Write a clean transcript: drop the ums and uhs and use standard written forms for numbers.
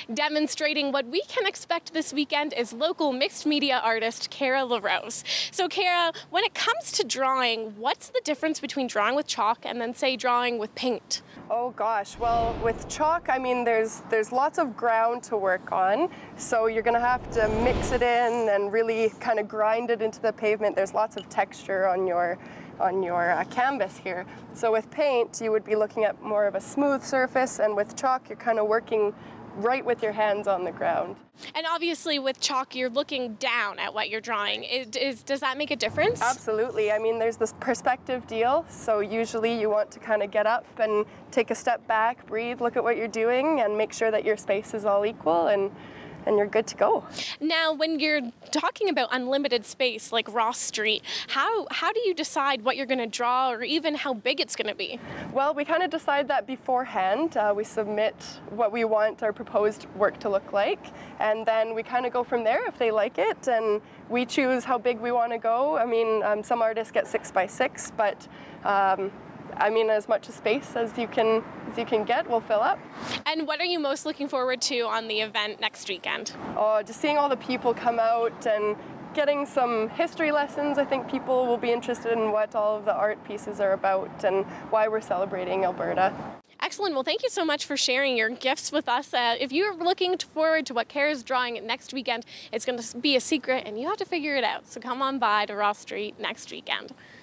Demonstrating what we can expect this weekend is local mixed media artist Kara LaRose. So Kara, when it comes to drawing, what's the difference between drawing with chalk and then say drawing with paint? Oh gosh, well with chalk, I mean there's lots of ground to work on, so you're gonna have to mix it in and really kind of grind it into the pavement. There's lots of texture on your canvas here. So with paint, you would be looking at more of a smooth surface, and with chalk, you're kind of working right with your hands on the ground. And obviously with chalk, you're looking down at what you're drawing. Does that make a difference? Absolutely. I mean, there's this perspective deal. So usually you want to kind of get up and take a step back, breathe, look at what you're doing, and make sure that your space is all equal, and you're good to go. Now, when you're talking about unlimited space like Ross Street, how do you decide what you're going to draw or even how big it's going to be? Well, we kind of decide that beforehand. We submit what we want our proposed work to look like, and then we kind of go from there if they like it, and we choose how big we want to go. I mean, some artists get 6 by 6, but I mean, as much space as you can get will fill up. And what are you most looking forward to on the event next weekend? Oh, just seeing all the people come out and getting some history lessons. I think people will be interested in what all of the art pieces are about and why we're celebrating Alberta. Excellent. Well, thank you so much for sharing your gifts with us. If you're looking forward to what Kara's drawing next weekend, it's going to be a secret and you have to figure it out. So come on by to Ross Street next weekend.